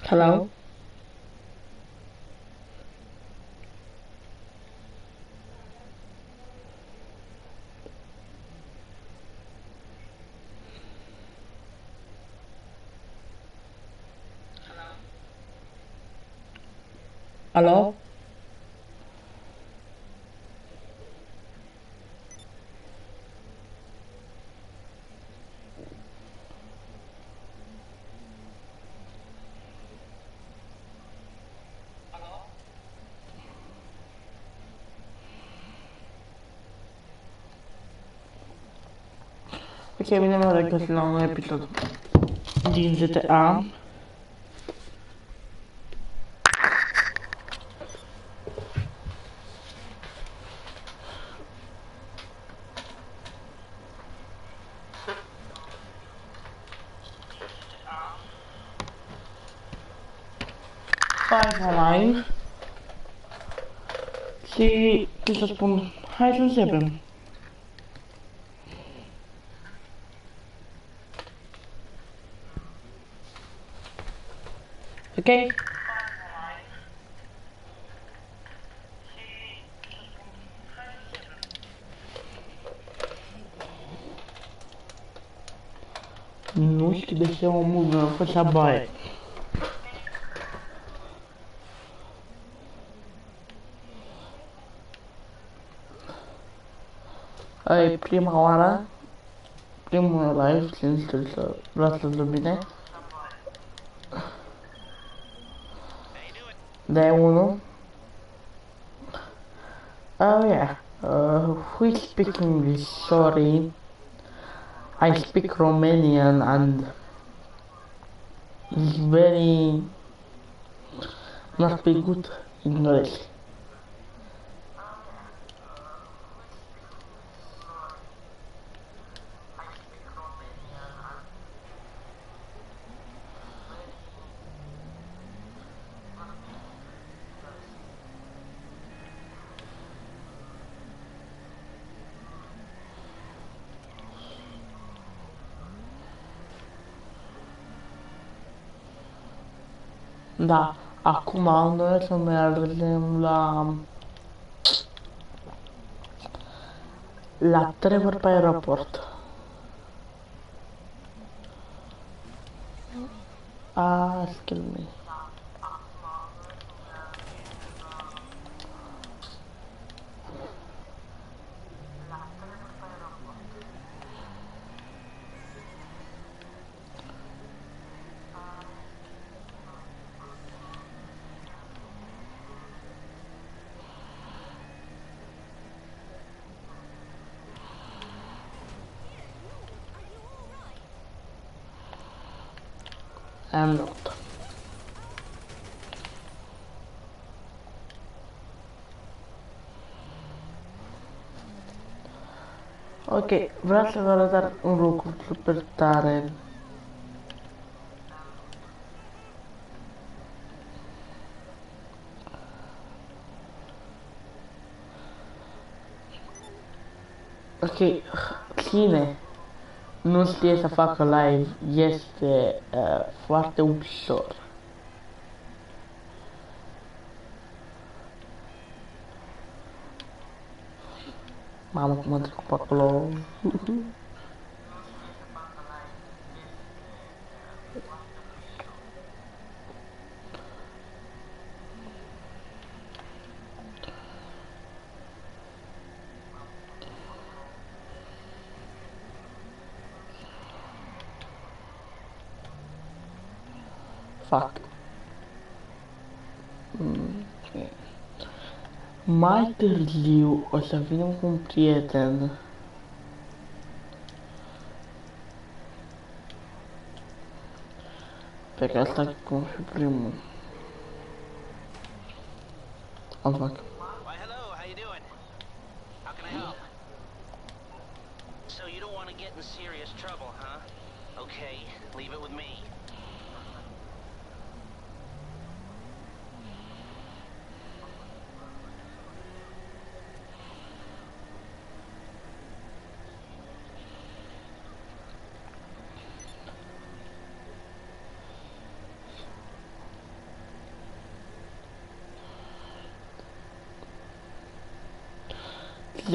Hello? Hello? Ok, veniamo a questo nuovo episodio di GTA. Five Alive. Și ce să spun, hai să începem. Ok? Nu știu de ce omul meu făcea baie. E prima oară, primul live, sincer să vreau să bine. De unul. Oh yeah. Who speak English? Sorry. I speak Romanian and it's very not be good English. Da, acum noi să mergem la Trevor pe aeroport. Excuse me. I'm not. Ok, vreau să vă arăt un lucru super tare. Ok, cine nu știe să facă live este foarte ușor. Mamă, cum mă trec pe acolo. Fac. Ok. Mai târziu o să venim cu un prieten. Pe care asta cum și primul. Am fac. Why, hello, how you doing? How can I help? So you don't want to get in serious trouble, huh? Okay, leave it with me.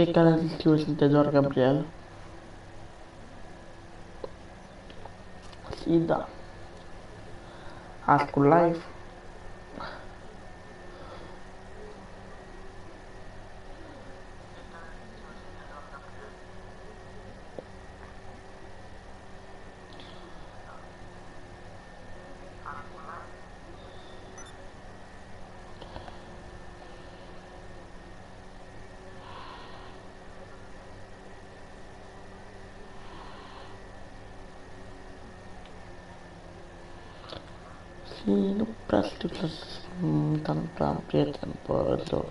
cei care ați știut sunt doar Gabriel. Și da. Azi cu live. Și nu prea știu să am prieten pe loc.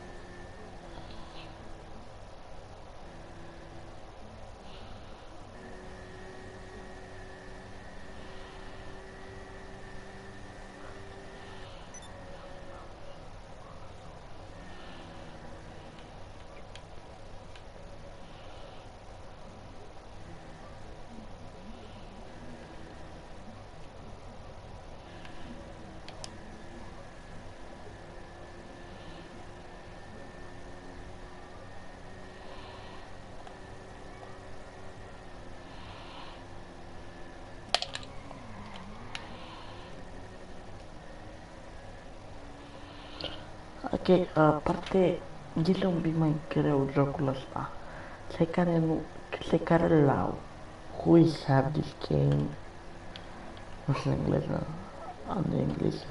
Ok, parte este un pic mai greu jocul ăsta. Cei care îl au, who have this game, nu știu în engleză, am de engleză.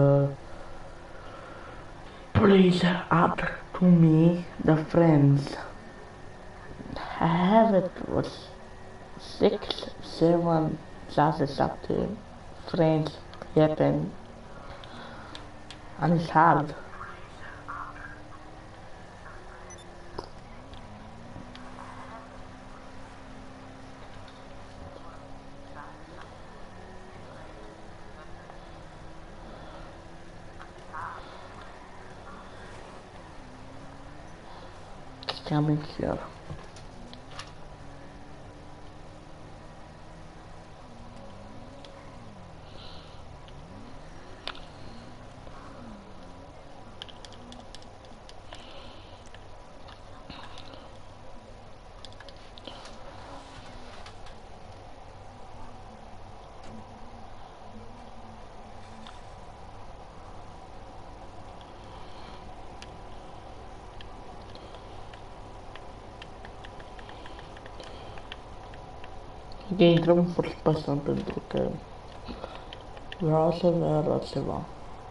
Please add to me the friends. I have it with 6, 7, 6, 7 friends, prieteni, and it's hard. Coming here. Ok, intrăm în first person pentru că vreau să vă arăt ceva.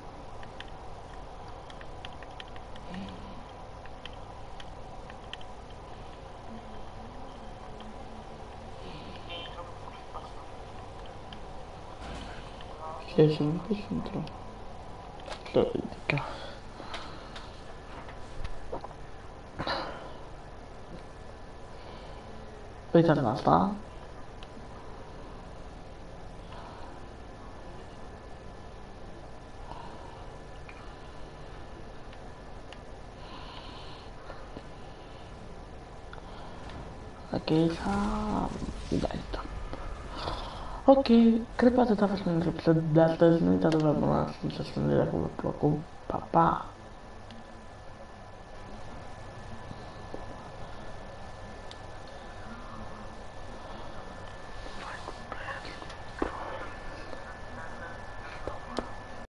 Ce să nu pot să intrăm. Să ridica. Uitați la asta. Ok, da. Ok, cred că atât a fost pentru episodul de astăzi. Nu uitați să vă abonați și să spuneți dacă v-a plăcut. Pa, pa!